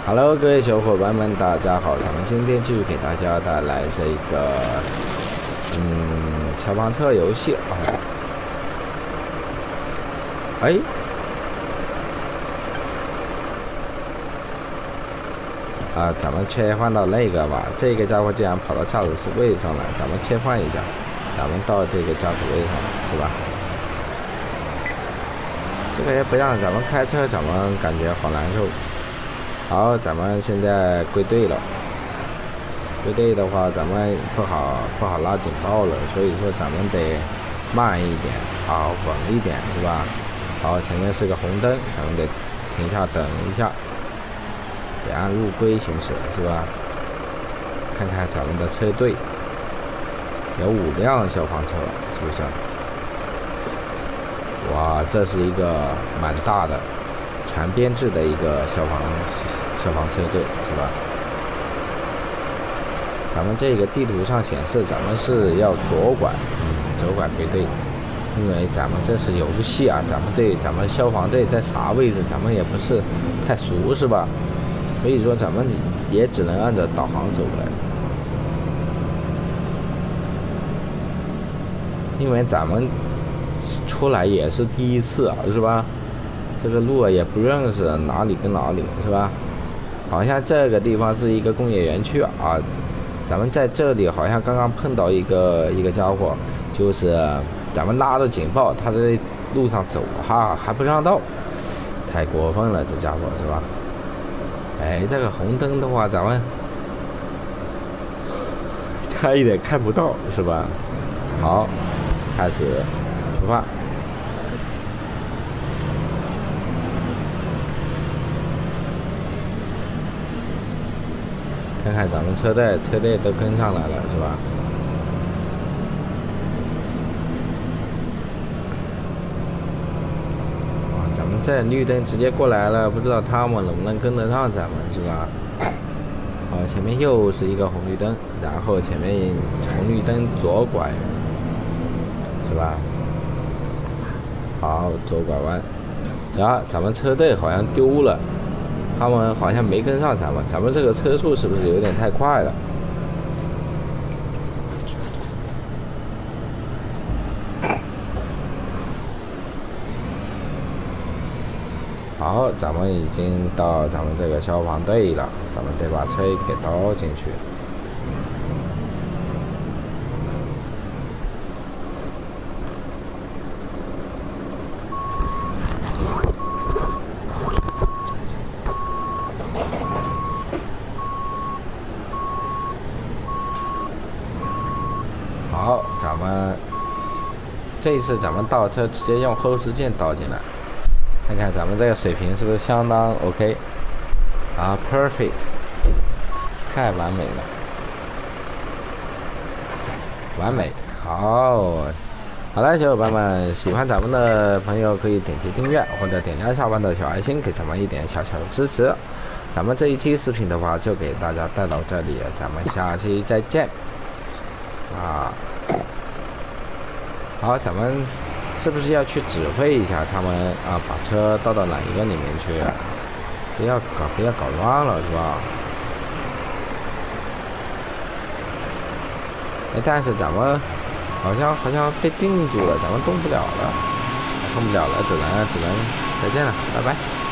Hello，各位小伙伴们，大家好！咱们今天继续给大家带来这个消防车游戏咱们切换到那个吧。这个家伙竟然跑到驾驶位上来，咱们切换一下，咱们到这个驾驶位上是吧？这个也不让咱们开车，咱们感觉好难受。好，咱们现在归队了。归队的话，咱们不好拉警报了，所以说咱们得慢一点，稳一点，是吧？好，前面是个红灯，咱们得停下等一下，得按路规行驶，是吧？看看咱们的车队，有5辆消防车，是不是？哇，这是一个蛮大的全编制的一个消防车队，是吧？咱们这个地图上显示咱们是要左拐归队，因为咱们这是游戏啊，咱们消防队在啥位置咱们也不是太熟，是吧？所以说咱们也只能按照导航走来，因为咱们出来也是第一次啊，是吧？这个路也不认识，哪里跟哪里，是吧？好像这个地方是一个工业园区啊，咱们在这里好像刚刚碰到一个家伙，就是咱们拉着警报，他在路上走还不让道，太过分了，这家伙，是吧？这个红灯的话，咱们开一点看不到，是吧？好，开始出发。看看咱们车队都跟上来了，是吧？咱们这绿灯直接过来了，不知道他们能不能跟得上咱们，是吧？好，前面又是一个红绿灯，然后前面红绿灯左拐，是吧？好，左拐弯，然后咱们车队好像丢了。他们好像没跟上咱们这个车速是不是有点太快了？好，咱们已经到咱们这个消防队了，咱们得把车给倒进去。好，咱们这一次咱们倒车直接用后视镜倒进来，看看咱们这个水平是不是相当 OK 啊 ，perfect， 太完美了，完美。好了，小伙伴们，喜欢咱们的朋友可以点击订阅或者点亮下方的小爱心，给咱们一点小小的支持。咱们这一期视频的话就给大家带到这里，咱们下期再见。好，咱们是不是要去指挥一下他们把车倒到哪一个里面去？不要搞乱了，是吧？但是咱们好像被定住了，咱们动不了了，只能再见了，拜拜。